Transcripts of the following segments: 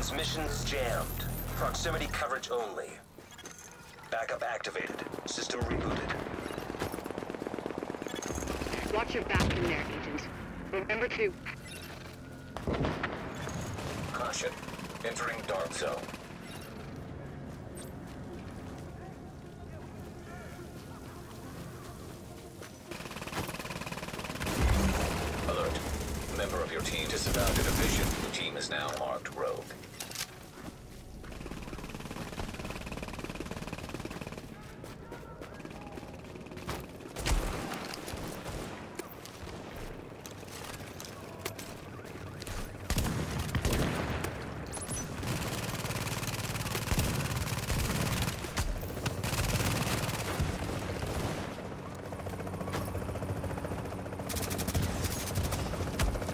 Transmissions jammed. Proximity coverage only. Backup activated. System rebooted. Watch your back in there, Agent. Remember to... Caution. Entering dark zone. Alert. Member of your team disavowed a division. Your team is now marked rogue.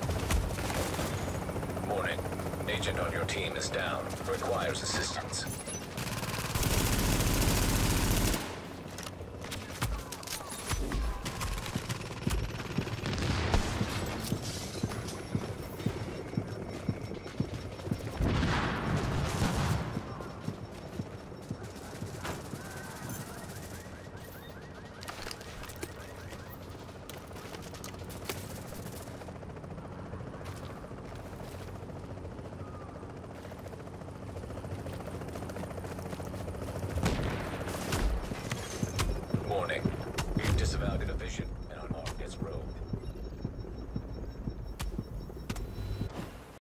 Agent on your team is down. Requires assistance.